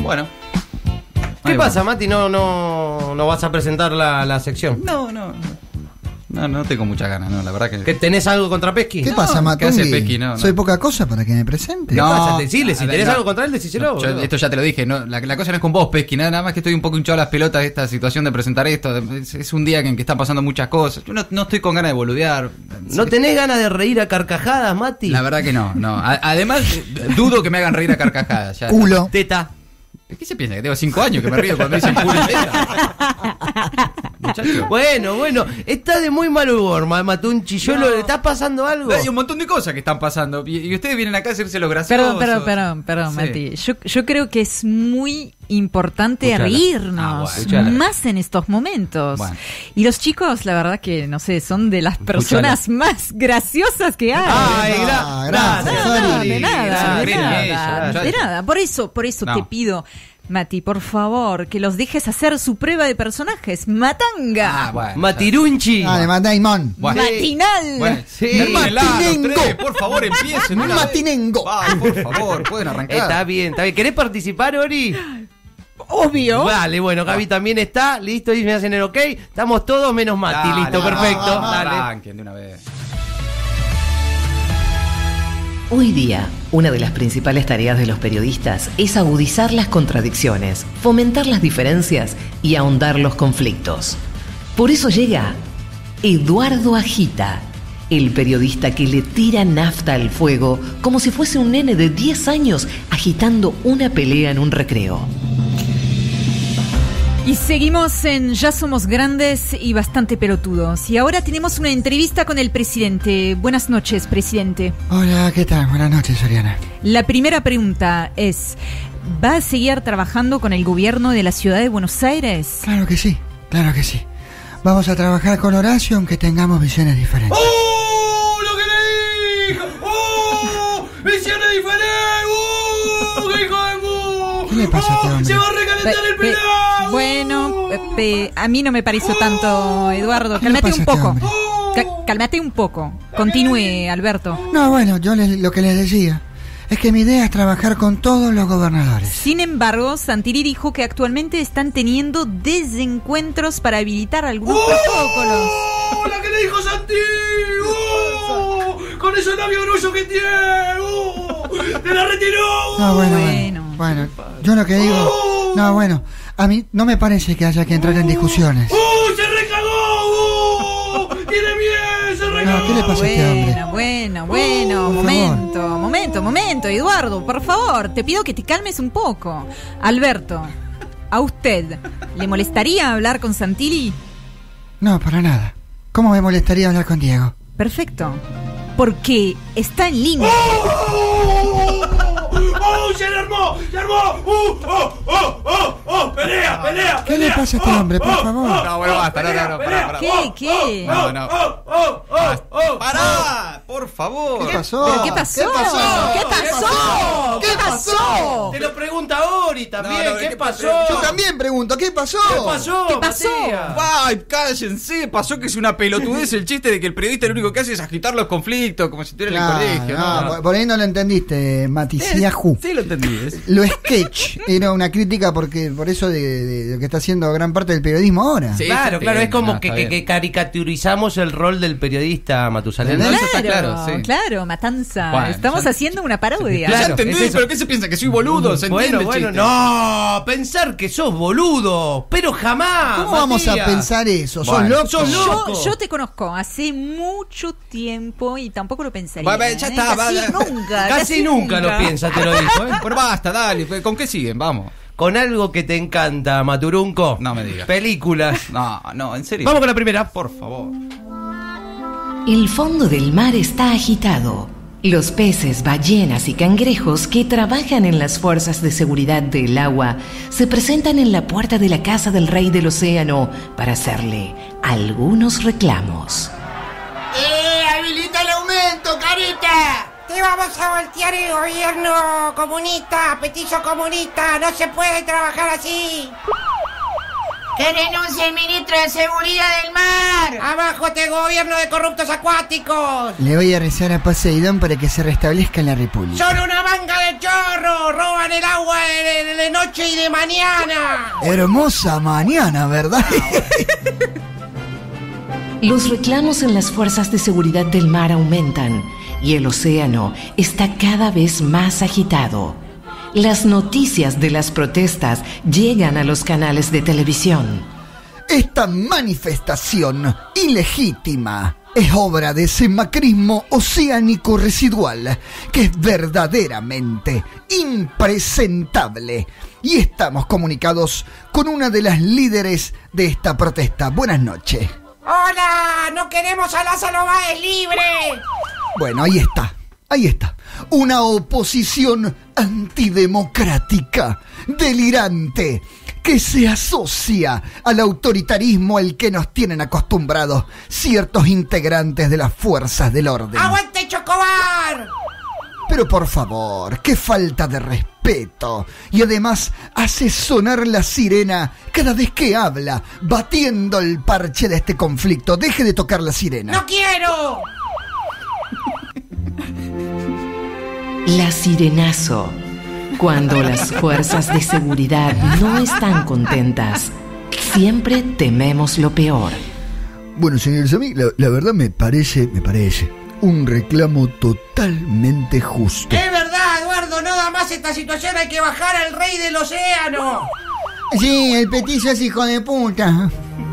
Bueno. ¿Qué pasa, Mati? ¿No vas a presentar la sección? No tengo muchas ganas, no, la verdad que... ¿Que tenés algo contra Pesky? ¿Qué pasa, Matungui? ¿Qué hace Pesky? No. Soy poca cosa para que me presente. ¿Qué No, pasa? Decile, si a ver, tenés no. algo contra él, decíselo. Esto ya te lo dije, no, la cosa no es con vos, Pesky, nada más que estoy un poco hinchado a las pelotas de esta situación de presentar esto. Es un día en que están pasando muchas cosas. Yo no estoy con ganas de boludear. ¿No tenés ganas de reír a carcajadas, Mati? La verdad que no. Además, dudo que me hagan reír a carcajadas. Ya. Culo. Teta. ¿Qué se piensa? Que tengo 5 años que me río cuando dicen culo y teta. Muchacho. Bueno, está de muy mal humor, Matunchi. ¿Le está pasando algo? Hay un montón de cosas que están pasando. Y ustedes vienen acá a hacerse los graciosos. Perdón, Sí. Mati. Yo creo que es muy importante Escuchala. reírnos, Escuchala. más en estos momentos. Bueno. Y los chicos, la verdad que, no sé, son de las personas más graciosas que hay. Ay, gracias, Sori. De nada. Por eso No. te pido, Mati, por favor, que los dejes hacer su prueba de personajes. Matanga. Bueno. Matirunchi. Ah, de Mataimón. Bueno. Matinal. Bueno, Sí. termínenla, los Matinengo. tres, por favor, empiecen. una vez. Matinengo. Por favor, pueden arrancar. Está bien. ¿Querés participar, Ori? Obvio. Vale, bueno, Gaby también está. Listo, y me hacen el ok. Estamos todos menos Mati. Dale, Listo, vamos, perfecto. vamos, Dale. arranquen de una vez. Hoy día, una de las principales tareas de los periodistas es agudizar las contradicciones, fomentar las diferencias y ahondar los conflictos. Por eso llega Eduardo Agita, el periodista que le tira nafta al fuego como si fuese un nene de 10 años agitando una pelea en un recreo. Y seguimos en Ya Somos Grandes y Bastante Pelotudos. Y ahora tenemos una entrevista con el presidente. Buenas noches, presidente. Hola, ¿qué tal? Buenas noches, Oriana. La primera pregunta es, ¿va a seguir trabajando con el gobierno de la ciudad de Buenos Aires? Claro que sí, claro que sí. Vamos a trabajar con Horacio aunque tengamos visiones diferentes. ¡Oh! ¡Lo que le dijo! ¡Oh! ¡Visiones diferentes! ¡Oh! ¡Qué hijo de ¿Qué le pasa a este hombre? ¡Se va a recalentar el pelado! Bueno, a mí no me pareció tanto, Eduardo. ¿Qué le Cálmate pasa un a este poco. hombre? Cálmate un poco. Continúe, Alberto. No, bueno, lo que les decía es que mi idea es trabajar con todos los gobernadores. Sin embargo, Santilli dijo que actualmente están teniendo desencuentros para habilitar algunos protocolos. ¡Oh! ¡La que le dijo Santi! ¡Oh! ¡Con ese labio grueso que tiene! ¡Oh! ¡Te la retiró! No, bueno, yo lo que digo... No, bueno, a mí no me parece que haya que entrar en discusiones. ¡Oh! ¡Se recagó! ¡Oh! ¡Tiene miedo! ¡Se recagó! No, ¿qué le pasa a este hombre? Bueno, Por momento, Eduardo, por favor, te pido que te calmes un poco. Alberto, ¿a usted le molestaría hablar con Santilli? No, para nada. ¿Cómo me molestaría hablar con Diego? Perfecto, porque está en línea. ¡Oh! ¡Se le armó! ¡Se armó! ¡Oh! ¡Pelea! ¿Qué le pasa a este hombre, por favor? No, bueno, basta, no, pará. ¿Qué? No. ¡Pará! Por favor. ¿Qué pasó? ¿Pero qué pasó? Te lo pregunta Ori también. No, ¿Qué ¿qué pasó? Yo también pregunto, ¿qué pasó? ¿Qué pasó? Matías? ¡Ay, cállense! Pasó que es una pelotudez el chiste de que el periodista lo único que hace es agitar los conflictos como si estuviera en el colegio. No. Por ahí no lo entendiste, Maticiajú. Sí, lo entendí. Lo sketch era una crítica porque por eso de lo que está haciendo gran parte del periodismo ahora. Sí, Claro, está es bien, como no, está que bien. caricaturizamos el rol del periodista Matusalén. No, eso está claro, sí. Claro, matanza. Bueno, Estamos ya- haciendo una parodia. Claro, Ya entendí, es eso. pero ¿qué se piensa? ¿Que soy boludo? ¿Se entiende el chiste? no, pensar que sos boludo, pero jamás. ¿Cómo vamos a Matías. pensar eso? ¿Sos Bueno, loco? sos loco. Yo te conozco hace mucho tiempo y tampoco lo pensaría. Va, ya está, casi va. nunca. Casi nunca lo piensa, te lo dijo. Bueno, basta, dale. ¿Con qué siguen? Vamos. Con algo que te encanta, Maturunco. No me digas. Películas. No, en serio. Vamos con la primera. Por favor. El fondo del mar está agitado. Los peces, ballenas y cangrejos que trabajan en las fuerzas de seguridad del agua se presentan en la puerta de la casa del rey del océano para hacerle algunos reclamos. ¡Habilita el aumento, carita! Te vamos a voltear el gobierno comunista, petizo comunista. No se puede trabajar así. ¡Que renuncie el ministro de Seguridad del Mar! ¡Abajo este gobierno de corruptos acuáticos! Le voy a rezar a Poseidón para que se restablezca en la República. ¡Son una manga de chorros! ¡Roban el agua de noche y de mañana! Hermosa mañana, ¿verdad? Los reclamos en las fuerzas de seguridad del mar aumentan y el océano está cada vez más agitado. Las noticias de las protestas llegan a los canales de televisión. Esta manifestación ilegítima es obra de ese macrismo oceánico residual que es verdaderamente impresentable. Y estamos comunicados con una de las líderes de esta protesta. Buenas noches. ¡Hola! ¡No queremos a Lázaro Báez libre! Bueno, ahí está. Una oposición antidemocrática, delirante, que se asocia al autoritarismo al que nos tienen acostumbrados ciertos integrantes de las fuerzas del orden. ¡Aguante Chocobar! Pero por favor, qué falta de respeto. Y además hace sonar la sirena cada vez que habla, batiendo el parche de este conflicto. Deje de tocar la sirena. ¡No quiero! La sirenazo. Cuando las fuerzas de seguridad no están contentas, siempre tememos lo peor. Bueno, señores amigos, la verdad me parece un reclamo totalmente justo. Es verdad, Eduardo, nada más esta situación hay que bajar al rey del océano. Sí, el petizo es hijo de puta.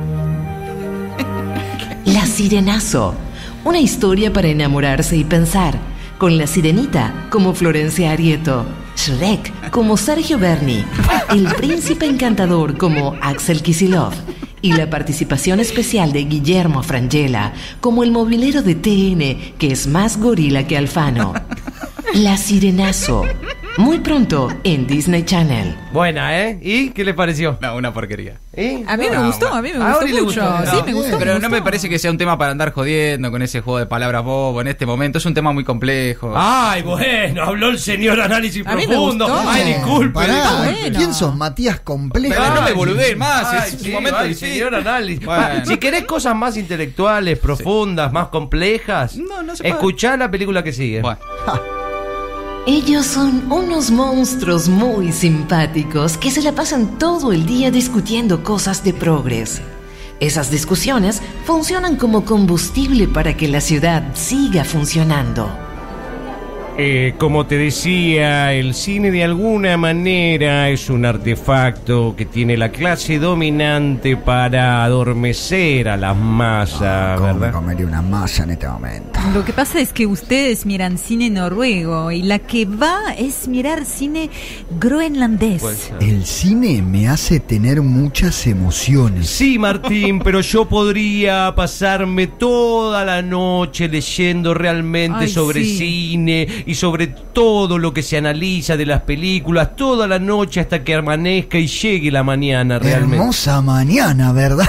La sirenazo. Una historia para enamorarse y pensar. Con la sirenita como Florencia Arieto, Shrek como Sergio Berni, el príncipe encantador como Axel Kicillof y la participación especial de Guillermo Frangella como el movilero de TN, que es más gorila que Alfano. La sirenazo. Muy pronto en Disney Channel. Buena, ¿eh? ¿Y qué le pareció? No, una porquería. A mí me gustó le mucho. gustó. Sí, me gustó. Pero no me parece que sea un tema para andar jodiendo con ese juego de palabras bobo en este momento. Es un tema muy complejo. Ay, bueno, habló el señor análisis A mí me profundo. gustó. Ay, disculpe. Pará, bueno. ¿quién sos, Matías Complejo? Pero no me boludeen más, Ay, es sí, un momento ay, difícil. señor análisis. Bueno. Si querés cosas más intelectuales, profundas, más complejas, No se puede. escuchá la película que sigue. Bueno. Ellos son unos monstruos muy simpáticos que se la pasan todo el día discutiendo cosas de progres. Esas discusiones funcionan como combustible para que la ciudad siga funcionando. Como te decía, el cine de alguna manera es un artefacto que tiene la clase dominante para adormecer a las masas, ¿Cómo me ¿verdad? comería una masa en este momento? Lo que pasa es que ustedes miran cine noruego y la que va es mirar cine groenlandés. Pues, El cine me hace tener muchas emociones. sí, Martín, pero yo podría pasarme toda la noche leyendo realmente Ay, sobre sí. cine y sobre todo lo que se analiza de las películas, toda la noche hasta que amanezca y llegue la mañana realmente. Hermosa mañana, ¿verdad?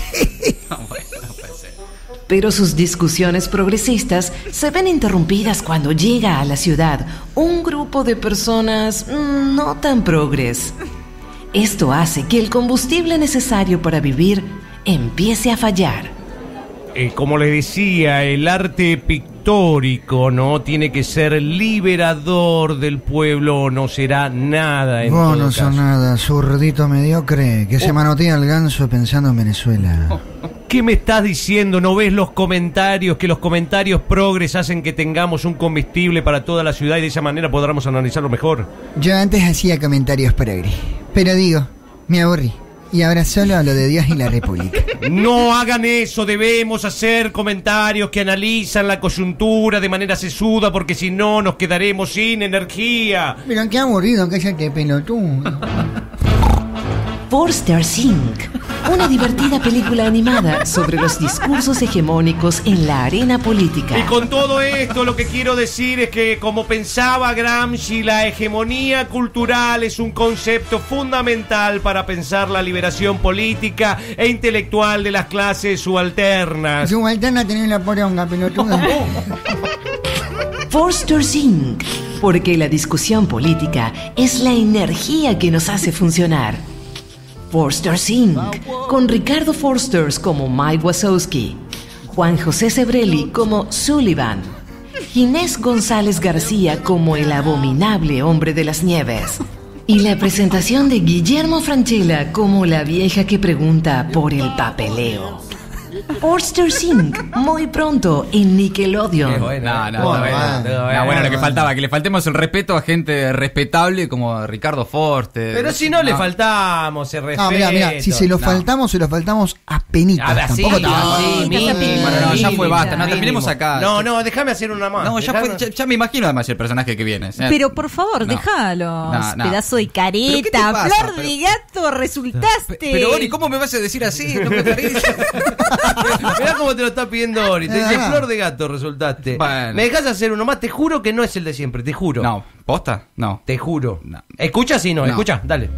Pero sus discusiones progresistas se ven interrumpidas cuando llega a la ciudad un grupo de personas no tan progres. Esto hace que el combustible necesario para vivir empiece a fallar. Como les decía, el arte pictórico, ¿no? Tiene que ser liberador del pueblo o no será nada en Vos todo no sos caso. nada, zurdito mediocre, que se manotea el ganso pensando en Venezuela. ¿Qué me estás diciendo? ¿No ves los comentarios? Que los comentarios progres hacen que tengamos un combustible para toda la ciudad y de esa manera podamos analizarlo mejor. Yo antes hacía comentarios progre, pero digo, me aburrí. Y ahora solo hablo de Dios y la República. No hagan eso, debemos hacer comentarios que analizan la coyuntura de manera sesuda porque si no nos quedaremos sin energía. Pero qué aburrido, cállate, pelotudo. Forster Inc., una divertida película animada sobre los discursos hegemónicos en la arena política. Y con todo esto lo que quiero decir es que, como pensaba Gramsci, la hegemonía cultural es un concepto fundamental para pensar la liberación política e intelectual de las clases subalternas. Subalterna tenés la poronga, pelotudo. Forster Inc., porque la discusión política es la energía que nos hace funcionar. Forsters Inc., con Ricardo Forsters como Mike Wazowski, Juan José Sebrelli como Sullivan, Ginés González García como el abominable hombre de las nieves, y la presentación de Guillermo Francella como la vieja que pregunta por el papeleo. Forsters Inc., muy pronto en Nickelodeon. Bueno, lo que faltaba, que le faltemos el respeto a gente respetable como Ricardo Forster. Pero si no le faltamos el respeto. No, mirá, si se lo faltamos a penitas. Tampoco Bueno, ya fue, basta, no terminemos acá. No, déjame hacer una más. No, ya me imagino además el personaje que viene. Pero por favor, déjalo. Pedazo de careta, flor de gato, resultaste. Pero Ori, ¿cómo me vas a decir así? No me parece. Mirá cómo te lo está pidiendo Ori. Te dice flor de gato, resultaste. Bueno. ¿Me dejás hacer uno más? Te juro que no es el de siempre, te juro. No, ¿posta? No. Te juro. No. ¿Escucha? Sí, no, escucha, dale.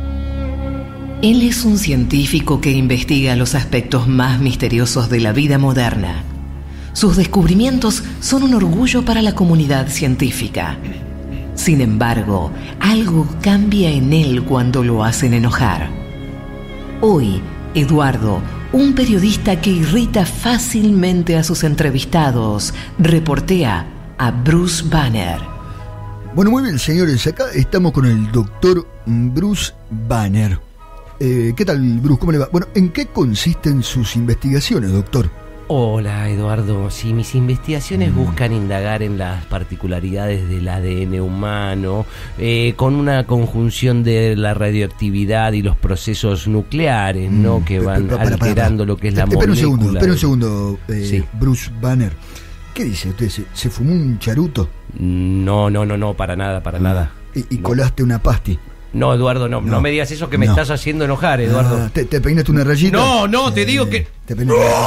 Él es un científico que investiga los aspectos más misteriosos de la vida moderna. Sus descubrimientos son un orgullo para la comunidad científica. Sin embargo, algo cambia en él cuando lo hacen enojar. Hoy, Eduardo, un periodista que irrita fácilmente a sus entrevistados, reportea a Bruce Banner. Bueno, muy bien, señores, acá estamos con el doctor Bruce Banner. ¿Qué tal, Bruce? ¿Cómo le va? Bueno, ¿en qué consisten sus investigaciones, doctor? Hola, Eduardo. Sí, mis investigaciones buscan indagar en las particularidades del ADN humano, con una conjunción de la radioactividad y los procesos nucleares, ¿no? Que van alterando lo que es la molécula. Espera un segundo, sí. Bruce Banner. ¿Qué dice usted? ¿Se fumó un charuto? No, para nada. ¿Y colaste una pasti? No, Eduardo, no me digas eso que me estás haciendo enojar, Eduardo. ¿Te peinaste una rayita? No, te digo que... Te peinaste una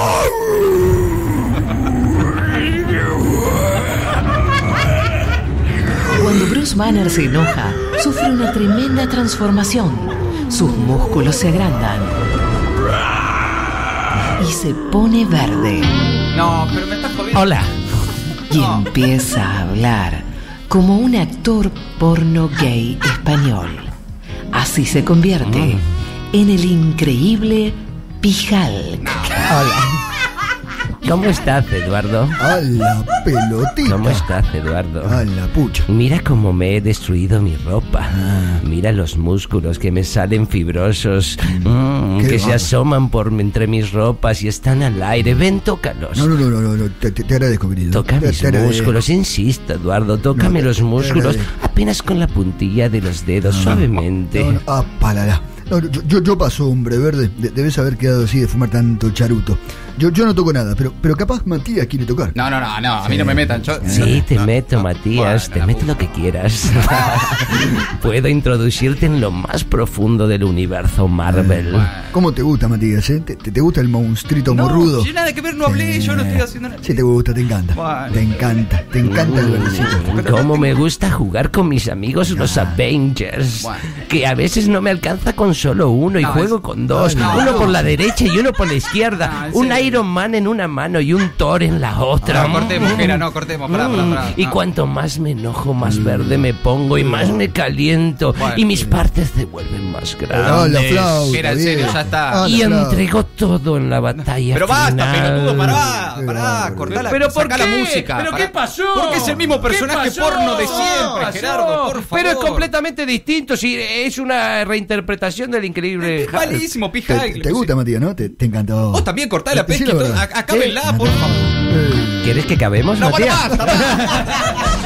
rayita. Cuando Bruce Banner se enoja, sufre una tremenda transformación. Sus músculos se agrandan y se pone verde. No, pero me estás jodiendo. Hola. Y empieza a hablar como un actor porno gay español. Así se convierte en el increíble Pijal. ¿Cómo estás, Eduardo? A la pelotita. ¿Cómo estás, Eduardo? A la pucha. Mira cómo me he destruido mi ropa. Mira los músculos que me salen fibrosos, que se asoman por entre mis ropas y están al aire. Ven, tócalos. No, te agradezco, querido. Toca mis músculos, insisto, Eduardo. Tócame los músculos apenas con la puntilla de los dedos, suavemente. Palala. No, yo paso, hombre verde. Debes haber quedado así de fumar tanto charuto. Yo no toco nada, pero capaz Matías quiere tocar. No, a mí no me metan. Sí, te meto, Matías, te meto lo que quieras. Puedo introducirte en lo más profundo del universo Marvel. ¿Cómo te gusta, Matías? ¿Te gusta el monstruito morrudo? Yo nada que ver, no hablé, yo no estoy haciendo nada. Sí, te gusta, te encanta. Bueno. Te encanta el verdecito. Cómo me gusta jugar con mis amigos los Avengers. Que a veces no me alcanza con solo uno y juego con dos. Uno por la derecha y uno por la izquierda. Un Iron Man en una mano y un Thor en la otra. No, cortemos, pará. Y cuanto más me enojo, más verde me pongo y más me caliento. Y mis partes se vuelven más grandes. La flauta. Era en serio, ya está. Y entrego todo en la batalla. Pero basta, final. pelotudo, pará, cortala. ¿Pero por qué? La música. ¿Pero qué pasó? Porque es el mismo personaje porno de siempre, Gerardo, por favor. Pero es completamente distinto, si es una reinterpretación del increíble. Es malísimo, Pijal. ¿Te gusta, Matías, no? Te encantó. Vos también cortá la pesca. Acábenla, por favor. ¿Quieres que acabemos, No, Matías? bueno, basta.